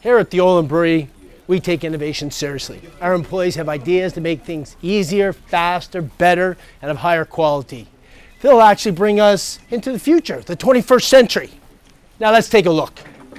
Here at the Olin Brewery, we take innovation seriously. Our employees have ideas to make things easier, faster, better, and of higher quality. They'll actually bring us into the future, the 21st century. Now let's take a look.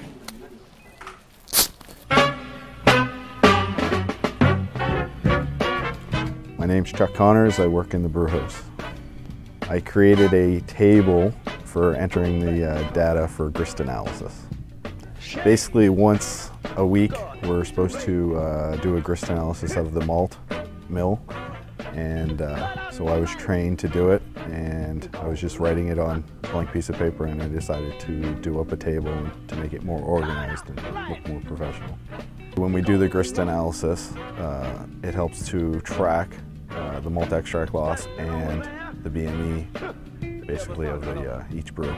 My name's Chuck Connors. I work in the brew house. I created a table for entering the data for grist analysis. Basically, once a week, we're supposed to do a grist analysis of the malt mill, and so I was trained to do it, and I was just writing it on a blank piece of paper, and I decided to do up a table to make it more organized and look more professional. When we do the grist analysis, it helps to track the malt extract loss and the BME, basically, of each brew.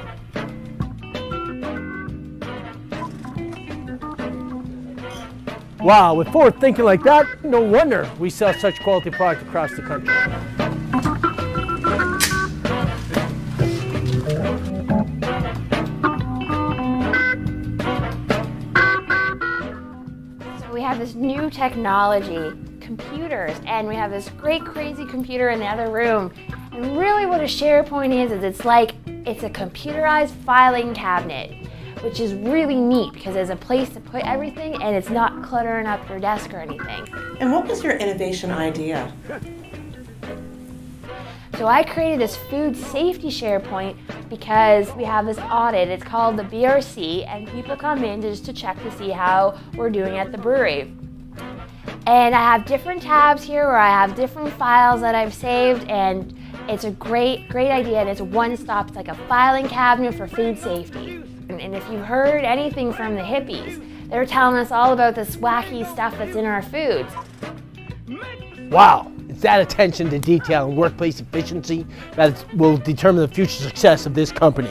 Wow, with forward thinking like that, no wonder we sell such quality product across the country. So we have this new technology, computers, and we have this great crazy computer in the other room. And really what a SharePoint is it's a computerized filing cabinet, which is really neat because there's a place to put everything and it's not cluttering up your desk or anything. And what was your innovation idea? So I created this food safety SharePoint because we have this audit. It's called the BRC, and people come in just to check to see how we're doing at the brewery. And I have different tabs here where I have different files that I've saved, and it's a great idea, and it's one-stop. It's like a filing cabinet for food safety. And if you've heard anything from the hippies, they're telling us all about this wacky stuff that's in our foods. Wow, it's that attention to detail and workplace efficiency that will determine the future success of this company.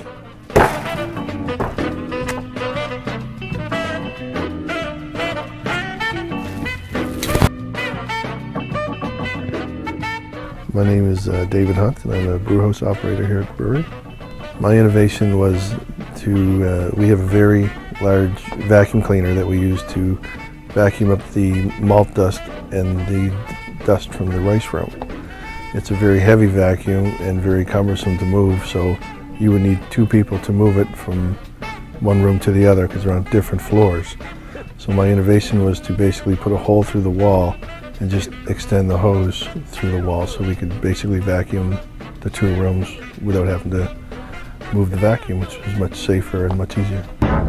My name is David Hunt, and I'm a brew house operator here at the brewery. My innovation was we have a very large vacuum cleaner that we use to vacuum up the malt dust and the dust from the rice room. It's a very heavy vacuum and very cumbersome to move, so you would need two people to move it from one room to the other because they're on different floors. So my innovation was to basically put a hole through the wall and just extend the hose through the wall so we could basically vacuum the two rooms without having to move the vacuum, which was much safer and much easier.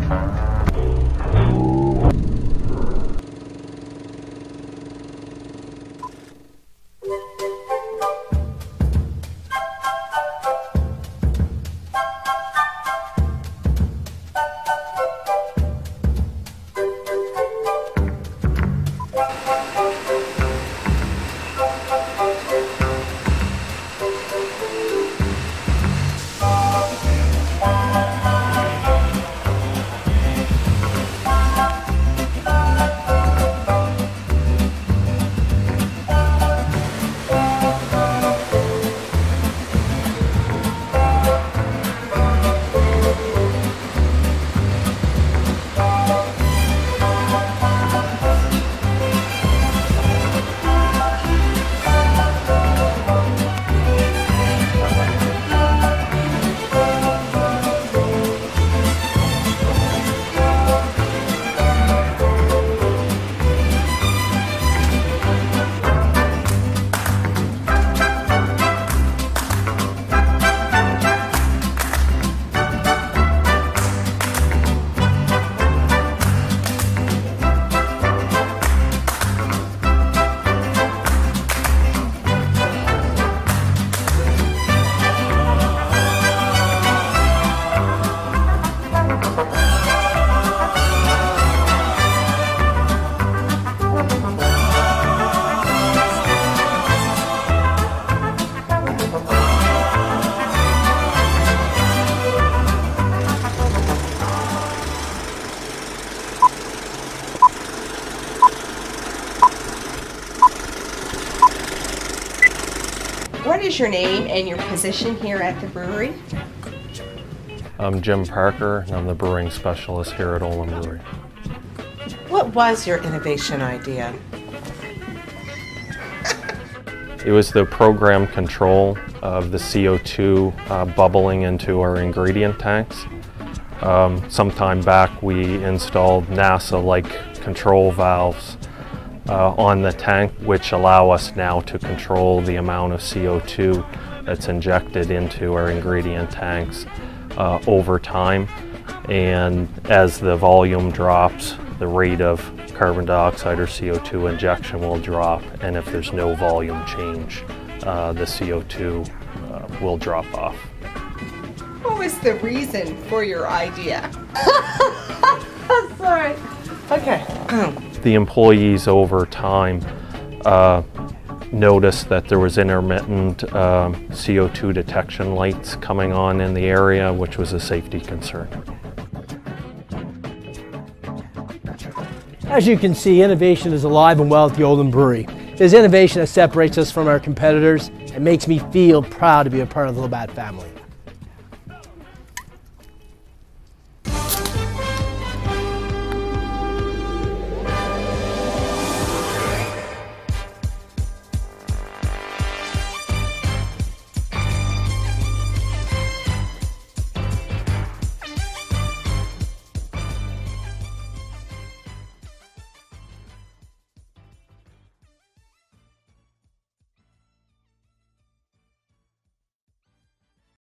What is your name and your position here at the brewery? I'm Jim Parker, and I'm the brewing specialist here at Olin Brewery. What was your innovation idea? It was the program control of the CO2 bubbling into our ingredient tanks. Some time back we installed NASA-like control valves on the tank, which allow us now to control the amount of CO2 that's injected into our ingredient tanks over time. And as the volume drops, the rate of carbon dioxide or CO2 injection will drop, and if there's no volume change, the CO2 will drop off. What was the reason for your idea? Sorry. Okay. The employees over time noticed that there was intermittent CO2 detection lights coming on in the area, which was a safety concern. As you can see, innovation is alive and well at the Oldham Brewery. There's innovation that separates us from our competitors and makes me feel proud to be a part of the Labatt family.